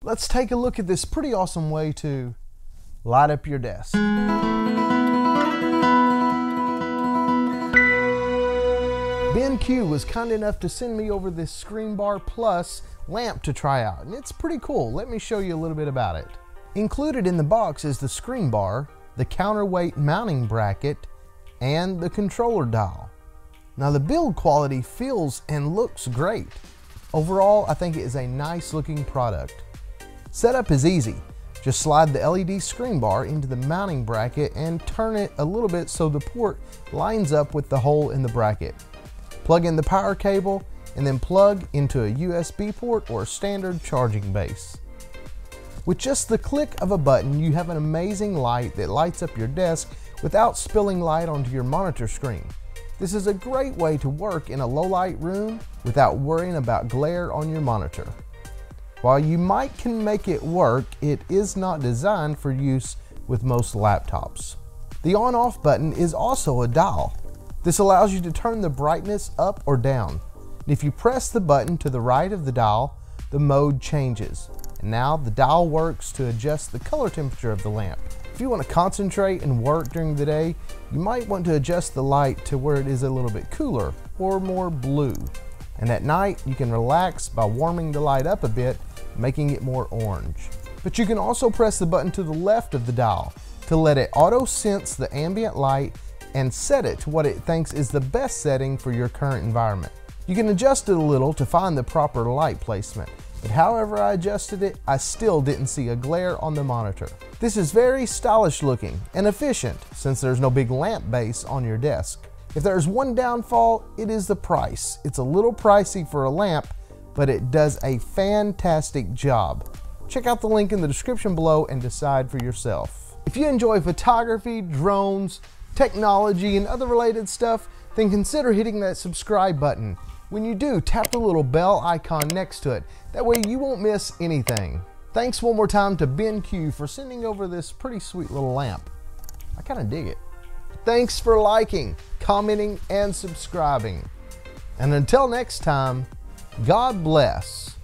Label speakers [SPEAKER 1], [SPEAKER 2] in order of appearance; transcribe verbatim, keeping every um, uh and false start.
[SPEAKER 1] let's take a look at this pretty awesome way to light up your desk. BenQ was kind enough to send me over this ScreenBar Plus lamp to try out, and it's pretty cool. Let me show you a little bit about it. Included in the box is the ScreenBar, the counterweight mounting bracket, and the controller dial. Now the build quality feels and looks great. Overall, I think it is a nice looking product. Setup is easy. Just slide the L E D screen bar into the mounting bracket and turn it a little bit so the port lines up with the hole in the bracket. Plug in the power cable and then plug into a U S B port or a standard charging base. With just the click of a button, you have an amazing light that lights up your desk without spilling light onto your monitor screen. This is a great way to work in a low light room without worrying about glare on your monitor. While you might can make it work, it is not designed for use with most laptops. The on-off button is also a dial. This allows you to turn the brightness up or down. If you press the button to the right of the dial, the mode changes. And now the dial works to adjust the color temperature of the lamp. If you want to concentrate and work during the day, you might want to adjust the light to where it is a little bit cooler or more blue. And at night, you can relax by warming the light up a bit, making it more orange. But you can also press the button to the left of the dial to let it auto sense the ambient light and set it to what it thinks is the best setting for your current environment. You can adjust it a little to find the proper light placement, but however I adjusted it, I still didn't see a glare on the monitor. This is very stylish looking and efficient since there's no big lamp base on your desk. If there's one downfall, it is the price. It's a little pricey for a lamp, but it does a fantastic job. Check out the link in the description below and decide for yourself. If you enjoy photography, drones, technology, and other related stuff, then consider hitting that subscribe button. When you do, tap the little bell icon next to it. That way you won't miss anything. Thanks one more time to BenQ for sending over this pretty sweet little lamp. I kind of dig it. Thanks for liking, commenting, and subscribing. And until next time, God bless.